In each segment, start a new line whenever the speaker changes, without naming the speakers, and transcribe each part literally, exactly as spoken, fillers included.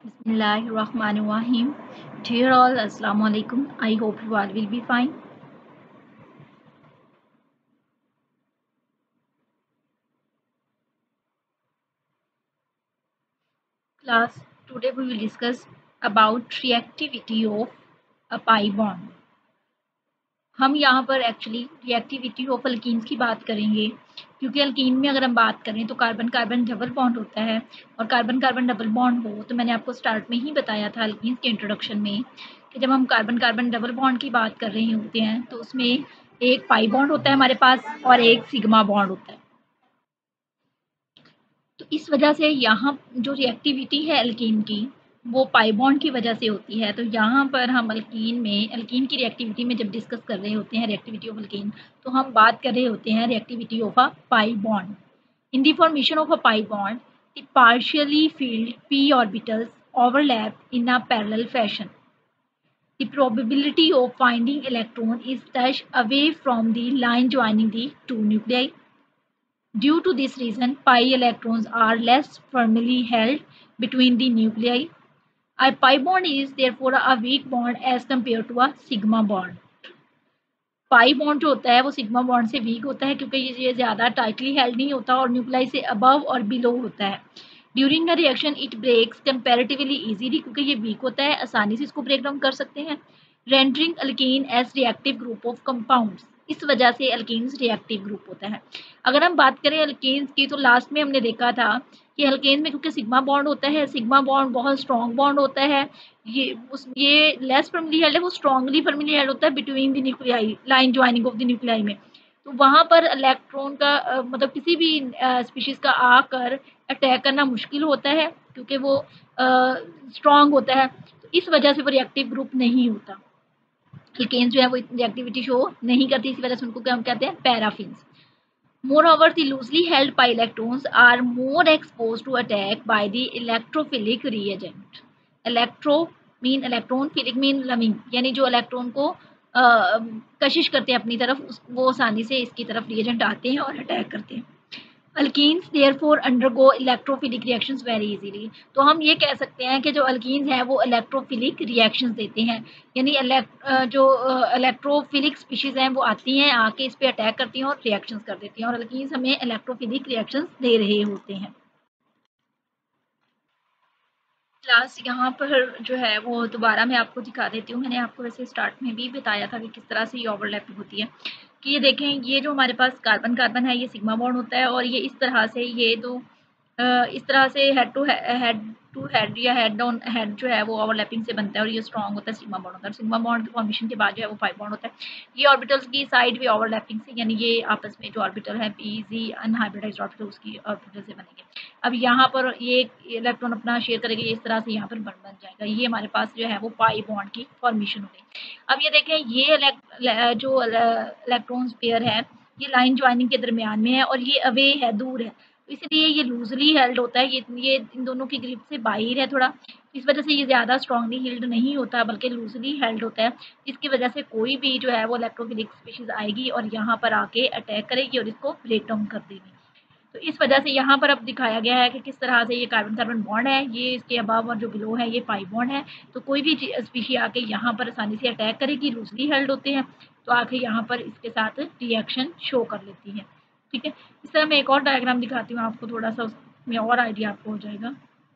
Bismillahirrahmanirrahim. Dear all, Assalamu alaikum. I hope you all will be fine. Class, today we will discuss about reactivity of a pi bond. हम यहाँ पर actually reactivity of alkenes की बात करेंगे, क्योंकि alkyne में अगर हम बात करें तो कार्बन कार्बन डबल बॉन्ड होता है, और कार्बन कार्बन डबल बॉन्ड हो तो मैंने आपको स्टार्ट में ही बताया था अल्कीन्स के इंट्रोडक्शन में कि जब हम कार्बन कार्बन डबल बॉन्ड की बात कर रहे होते हैं तो उसमें एक पाई बॉन्ड होता है हमारे पास और एक सिग्मा बॉन्ड होता है। तो इस वजह से यहाँ जो रिएक्टिविटी है अल्कीन की वो पाई बॉन्ड की वजह से होती है। तो यहाँ पर हम अल्कीन में अल्कीन की रिएक्टिविटी में जब डिस्कस कर रहे होते हैं रिएक्टिविटी ऑफ अल्कीन, तो हम बात कर रहे होते हैं reactivity of a pi bond. In the formation of a pi bond the partially filled p orbitals overlap in a parallel fashion. The probability of finding electron is thus away from the line joining the two nuclei. Due to this reason, pi electrons are less firmly held between the nuclei. A pi bond is therefore a weak bond as compared to a sigma bond. Pi bond जो होता है वो sigma bond से week होता है, क्योंकि ये ज़्यादा टाइटली हेल्ड नहीं होता और न्यूक्लियाई से अबव और बिलो होता है। During a reaction it breaks comparatively easily, क्योंकि ये वीक होता है आसानी से इसको ब्रेक डाउन कर सकते हैं। Rendering alkene as reactive group of compounds, इस वजह से अल्कीन्स रिएक्टिव ग्रुप होता है। अगर हम बात करें अल्कीन्स की तो लास्ट में हमने देखा था कि अल्केन में क्योंकि सिग्मा बॉन्ड होता है, सिग्मा बॉन्ड बहुत स्ट्रॉन्ग बॉन्ड होता है, ये उस ये लेस फर्मली हेल्ड है, वो स्ट्रॉन्गली फर्मली हेल्ड होता है between the nuclei, line joining of the nuclei में। तो वहाँ पर इलेक्ट्रॉन का अ, मतलब किसी भी स्पीशीज़ का आकर अटैक करना मुश्किल होता है, क्योंकि वो स्ट्रॉन्ग होता है। तो इस वजह से वो रिएक्टिव ग्रुप नहीं होता, अल्केन्स जो है वो रिएक्टिविटी शो नहीं करती, इसी वजह से उनको क्या हम कहते हैं, paraffins. Moreover, the loosely held pi electrons are more exposed to attack by the electrophilic reagent. Electro mean electron, philic mean loving, यानी जो इलेक्ट्रॉन को कशिश करते हैं अपनी तरफ, उस वो आसानी से इसकी तरफ रिएजेंट आते हैं और अटैक करते हैं। Alkenes therefore undergo electrophilic reactions very easily. तो हम ये कह सकते हैं कि जो अल्कीन्स हैं वो इलेक्ट्रोफिलिक रिएक्शंस देते हैं, यानी जो इलेक्ट्रोफिलिक स्पीशीज़ हैं वो आती हैं, आके इस पर अटैक करती हैं और रिएक्शंस कर देती हैं, और अल्कीन्स हमें इलेक्ट्रोफिलिक रिएक्शंस दे रहे होते हैं। क्लास यहाँ पर जो है वो दोबारा मैं आपको दिखा देती हूँ। मैंने आपको वैसे स्टार्ट में भी बताया था कि किस तरह से ये ओवरलैपिंग होती है। कि ये देखें, ये जो हमारे पास कार्बन कार्बन है ये सिग्मा बॉन्ड होता है, और ये इस तरह से ये दो इस तरह से head to head to head या हेड ऑन हेड जो है वो ओवरलैपिंग से बनता है, और ये स्ट्रॉन्ग होता है, सिग्मा बॉन्ड होता है। सिग्मा बॉन्ड की फॉर्मेशन के बाद जो है वो पाई बॉन्ड होता है। ये ऑर्बिटल्स की साइड भी ओवरलैपिंग से, यानी ये आपस में जो ऑर्बिटल है पी जी अनहाइब्रिडाइज्ड ऑर्बिटल उसकी ऑर्बिटल से बनेंगे। अब यहाँ पर ये इलेक्ट्रॉन अपना शेयर करेंगे, इस तरह से यहाँ पर बन बन जाएगा। ये हमारे पास जो है वो पाई बॉन्ड की फॉर्मेशन हो गई। अब ये देखें, ये जो इलेक्ट्रॉन्स पेयर है ये लाइन ज्वाइनिंग के दरमियान में है, और ये अवे है, दूर है, तो इसलिए ये लूजली हेल्ड होता है। ये ये इन दोनों की ग्रिप से बाहर है थोड़ा, इस वजह से ये ज़्यादा स्ट्रांगली हिल्ड नहीं होता, बल्कि लूजली हेल्ड होता है। इसकी वजह से कोई भी जो है वो इलेक्ट्रोफिलिक स्पीशीज आएगी और यहाँ पर आके अटैक करेगी और इसको ब्रेक डाउन कर देगी। तो इस वजह से यहाँ पर अब दिखाया गया है कि किस तरह से ये कार्बन कार्बन बॉन्ड है, ये इसके अबाव और जो बिलो है ये पाई बॉन्ड है। तो कोई भी स्पीशी आके यहाँ पर आसानी से अटैक करेगी, लूजली हेल्ड होते हैं, तो आके यहाँ पर इसके साथ रिएक्शन शो कर लेती है। ठीक है, इस तरह मैं एक और डायग्राम दिखाती हूँ आपको, थोड़ा सा उसमें और आइडिया आपको हो जाएगा।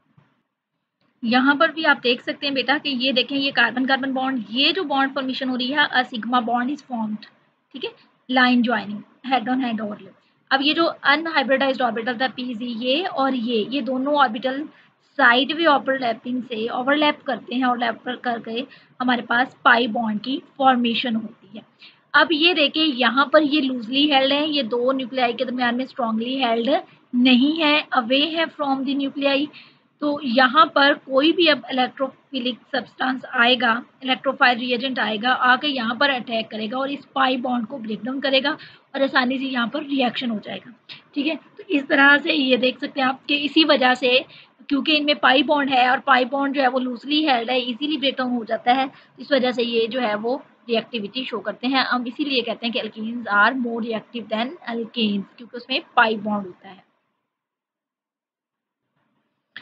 यहाँ पर भी आप देख सकते हैं बेटा कि ये देखें, ये कार्बन कार्बन बॉन्ड, ये जो बॉन्ड फॉर्मेशन हो रही है, a sigma bond is formed. ठीक है, line joining, head on head overlap. अब ये जो अनहाइब्रिडाइज्ड ऑर्बिटल था पीजी, ये और ये ये दोनों ऑर्बिटल साइड वे ओवरलैपिंग से ओवरलैप करते हैं, ओवरलैप कर करके हमारे पास पाई बॉन्ड की फॉर्मेशन होती है। अब ये देखिए, यहाँ पर ये लूजली हेल्ड है, ये दो न्यूक्लियाई के दरमियान में स्ट्रांगली हेल्ड नहीं है, अवे है फ्रॉम द न्यूक्लियाई। तो यहाँ पर कोई भी अब इलेक्ट्रोफिलिक सब्सटेंस आएगा, इलेक्ट्रोफाइल रिएजेंट आएगा, आके यहाँ पर अटैक करेगा और इस पाई बॉन्ड को ब्रेक डाउन करेगा और आसानी से यहाँ पर रिएक्शन हो जाएगा। ठीक है, तो इस तरह से ये देख सकते हैं आप कि इसी वजह से, क्योंकि इनमें पाई बॉन्ड है और पाई बॉन्ड जो है वो लूजली हेल्ड है, इजीली ब्रेक डाउन हो जाता है, इस वजह से ये जो है वो रिएक्टिविटी शो करते हैं। हम इसीलिए कहते हैं कि alkenes are more reactive than alkanes, क्योंकि उसमें पाई बॉन्ड होता है।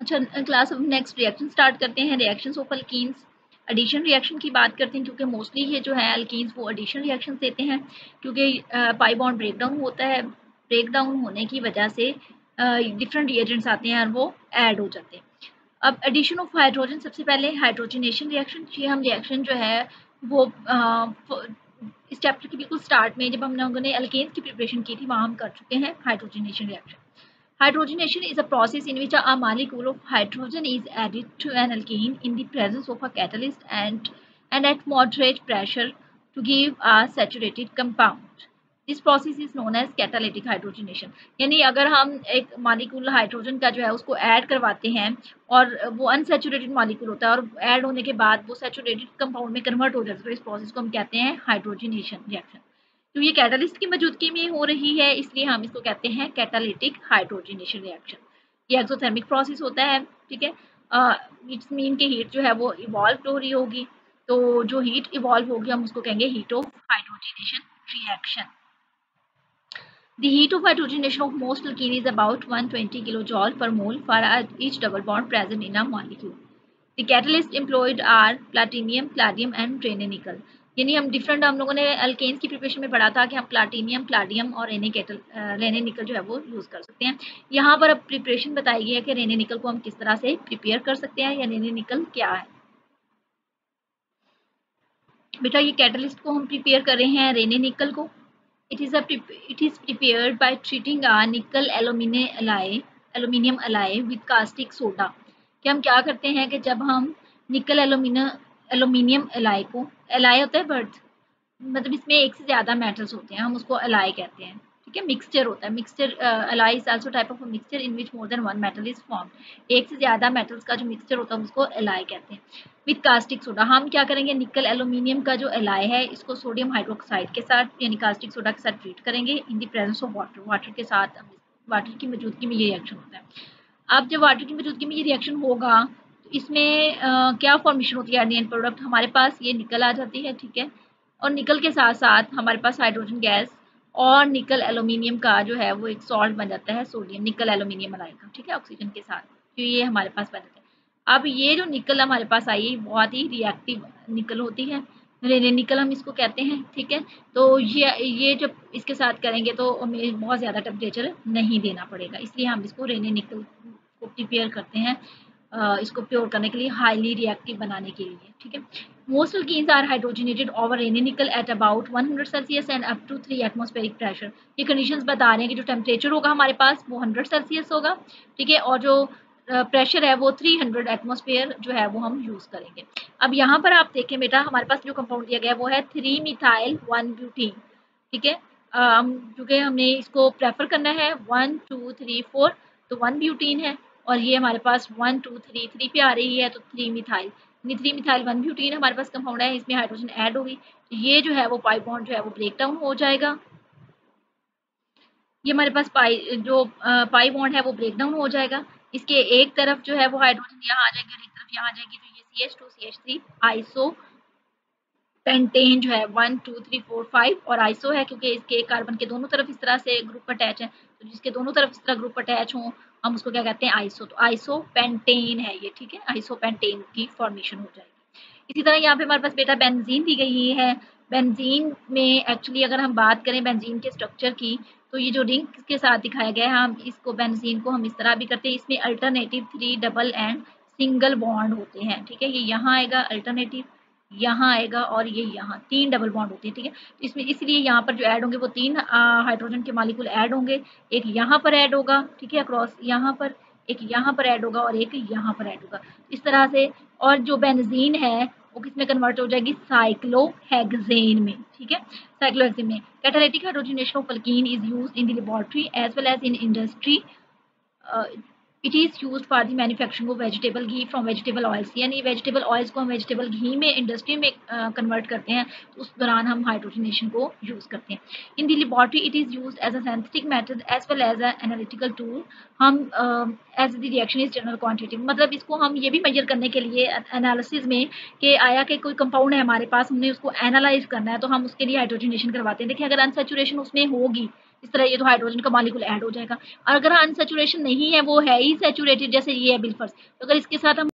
अच्छा क्लास, अब नेक्स्ट रिएक्शन स्टार्ट करते हैं, reactions of alkenes. Addition reaction की बात करते हैं, क्योंकि मोस्टली ये जो है अल्कीन्स वो एडिशन रिएक्शन देते हैं, क्योंकि पाई बॉन्ड ब्रेक डाउन होता है, ब्रेक डाउन होने की वजह से डिफरेंट रिएजेंट्स आते हैं और वो ऐड हो जाते हैं। अब एडिशन ऑफ हाइड्रोजन, सबसे पहले हाइड्रोजनेशन रिएक्शन। ये हम रिएक्शन जो है वो आ, इस चैप्टर के बिल्कुल स्टार्ट में जब हम लोगों ने अल्केन्स की प्रिपरेशन की थी वहाँ हम कर चुके हैं hydrogenation reaction. Hydrogenation is a process in which a molecule of hydrogen is added to an alkene in the presence of a catalyst and, and at moderate pressure to give a saturated compound. This process is known as catalytic hydrogenation. यानी अगर हम एक molecule hydrogen का जो है उसको add करवाते हैं और वो अनसेचुरेटेड मॉलिक्यूल होता है और ऐड होने के बाद वो सैचुरेटेड कंपाउंड में कन्वर्ट हो जाता है, तो इस प्रोसेस को हम कहते हैं हाइड्रोजनेशन रिएक्शन। तो ये कैटालिस्ट की मौजूदगी में हो रही है, इसलिए हम इसको कहते हैं कैटालिटिक हाइड्रोजनेशन रिएक्शन। ये एक्सोथर्मिक प्रोसेस होता है, ठीक है। इट्स मीन के हीट जो है वो इवॉल्व हो रही होगी, तो जो हीट इवॉल्व होगी हम उसको कहेंगे heat of hydrogenation reaction. The heat of hydrogenation of most alkene is about one hundred twenty kilojoule per mole for each double bond present in a molecule. The catalysts employed are platinum, palladium and Raney nickel. यानी हम different हम लोगों ने alkanes की preparation में पढ़ा था कि हम प्लाटिनियम, प्लाडियम और रेने केटल रेने निकल जो है वो यूज़ कर सकते हैं। यहाँ पर अब प्रिपरेशन बताई गई है कि रेने निकल को हम किस तरह से प्रिपेयर कर सकते हैं या रेने निकल क्या है। बेटा ये कैटलिस्ट को हम प्रिपेयर कर रहे हैं रेने निकल को। It is a it is prepared by treating a nickel aluminium alloy aluminium alloy with caustic soda। कि हम क्या करते हैं कि जब हम निकल एलुमिनियम एलुमिनियम एलाय को, एलाय होता है बर्थ, मतलब इसमें एक से ज़्यादा मेटल्स होते हैं, हम उसको एलाय कहते हैं, ठीक है। मिक्सचर होता है, mixture alloy is also type of mixture in which more than one metal is formed. एक से ज़्यादा मेटल्स का जो मिक्सचर होता है उसको एलाय कहते हैं। विथ कास्टिक सोडा हम क्या करेंगे, निकल एलुमिनियम का जो एलाय है इसको सोडियम हाइड्रोक्साइड के साथ यानी कास्टिक सोडा के साथ ट्रीट करेंगे in the presence of water. Water के साथ, वाटर की मौजूदगी में ये रिएक्शन होता है। अब जब वाटर की मौजूदगी में ये रिएक्शन होगा तो इसमें आ, क्या फॉर्मेशन होती है एंड प्रोडक्ट, हमारे पास ये निकल आ जाती है, ठीक है। और निकल के साथ साथ हमारे पास हाइड्रोजन गैस और निकल एल्यूमिनियम का जो है वो एक सॉल्ट बन जाता है, सोडियम निकल एल्यूमिनियम अलाइ का, ठीक है, ऑक्सीजन के साथ, तो ये हमारे पास बन जाता है। अब ये जो निकल हमारे पास आई है बहुत ही रिएक्टिव निकल होती है, रेने निकल हम इसको कहते हैं, ठीक है। तो ये ये जब इसके साथ करेंगे तो हमें बहुत ज़्यादा टेम्परेचर नहीं देना पड़ेगा, इसलिए हम इसको रेने निकल को प्रिपेयर करते हैं इसको प्योर करने के लिए, हाईली रिएक्टिव बनाने के लिए, ठीक है। Most alkenes are hydrogenated over Raney nickel at about one hundred Celsius and up to three atmospheric pressure. ये कंडीशंस बता रहे हैं कि जो टेम्परेचर होगा हमारे पास वो हंड्रेड सेल्सियस होगा, ठीक है, और जो प्रेशर है वो थ्री हंड्रेड एटमॉस्फेयर जो है वो हम यूज़ करेंगे। अब यहाँ पर आप देखें बेटा हमारे पास जो कंपाउंड दिया गया है वो है थ्री मिथाइल वन ब्यूटीन, ठीक है। क्योंकि हमने इसको प्रेफर करना है वन टू थ्री फोर, तो वन ब्यूटीन है और ये हमारे पास वन टू थ्री थ्री पे आ रही है, तो three methyl three methyl one butene हमारे पास कंपाउंड है, इसमें हाइड्रोजन ऐड होगी, तो ये जो है वो पाई बॉन्ड जो है वो ब्रेक डाउन हो जाएगा। ये हमारे पास पाई जो पाई बॉन्ड है वो ब्रेक डाउन हो जाएगा, इसके एक तरफ जो है वो हाइड्रोजन यहाँ आ जाएगी और एक तरफ यहाँ आ जाएगी, तो ये C H two C H three iso pentane जो है one two three four five और आइसो है क्योंकि इसके कार्बन के दोनों तरफ इस तरह से ग्रुप अटैच है, तो जिसके दोनों तरफ इस तरह ग्रुप अटैच हों हम उसको क्या कहते हैं आइसो, तो आइसो पेंटेन है ये, ठीक है, आइसो पेंटेन की फॉर्मेशन हो जाएगी। इसी तरह यहाँ पे हमारे पास बेटा बेंजीन दी गई है। बेंजीन में एक्चुअली अगर हम बात करें बेंजीन के स्ट्रक्चर की, तो ये जो रिंग के साथ दिखाया गया है हम इसको बेंजीन को हम इस तरह भी करते हैं, इसमें alternative three double and single bond होते हैं, ठीक है। ये यहाँ आएगा अल्टरनेटिव, यहाँ आएगा और ये यहाँ तीन डबल बॉन्ड होते हैं, ठीक है। इसमें इसलिए यहाँ पर जो ऐड होंगे वो तीन हाइड्रोजन के मॉलिक्यूल ऐड होंगे, एक यहाँ पर ऐड होगा, ठीक है, अक्रॉस यहाँ पर, एक यहाँ पर ऐड होगा और एक यहाँ पर ऐड होगा, इस तरह से। और जो बेंजीन है वो किसमें कन्वर्ट हो जाएगी, साइक्लोहेक्सेन में, ठीक है, साइक्लोहेक्सेन में। Catalytic hydrogenation of alkene is used in the laboratory as well as in industry. It is use for the manufacturing of vegetable ghee from vegetable oils, यानी वेजिटेबल ऑयल्स को हम वेजिटेबल घी में इंडस्ट्री में convert uh, करते हैं, तो उस दौरान हम हाइड्रोजनेशन को यूज़ करते हैं। In the laboratory it is use as a scientific method as well as a analytical tool. हम as the reaction is general quantitative, मतलब इसको हम ये भी मेजर करने के लिए एनालिसिस में कि आया कि कोई कंपाउंड है हमारे पास, हमने उसको एनालाइज करना है तो हम उसके लिए हाइड्रोजनेशन करवाते हैं। देखिए अगर अनसेचुरेशन उसमें होगी इस तरह ये तो हाइड्रोजन का मॉलिक्यूल ऐड हो जाएगा। और अगर अनसैचुरेशन नहीं है, वो है ही सैचुरेटेड, जैसे ये है बिल्फर्स, तो अगर इसके साथ हम